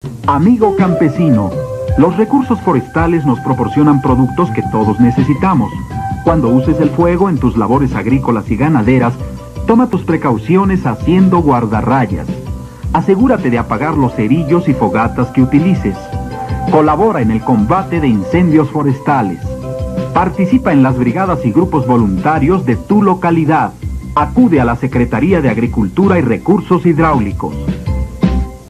Amigo campesino, los recursos forestales nos proporcionan productos que todos necesitamos. Cuando uses el fuego en tus labores agrícolas y ganaderas, toma tus precauciones haciendo guardarrayas. Asegúrate de apagar los cerillos y fogatas que utilices. Colabora en el combate de incendios forestales. Participa en las brigadas y grupos voluntarios de tu localidad. Acude a la Secretaría de Agricultura y Recursos Hidráulicos.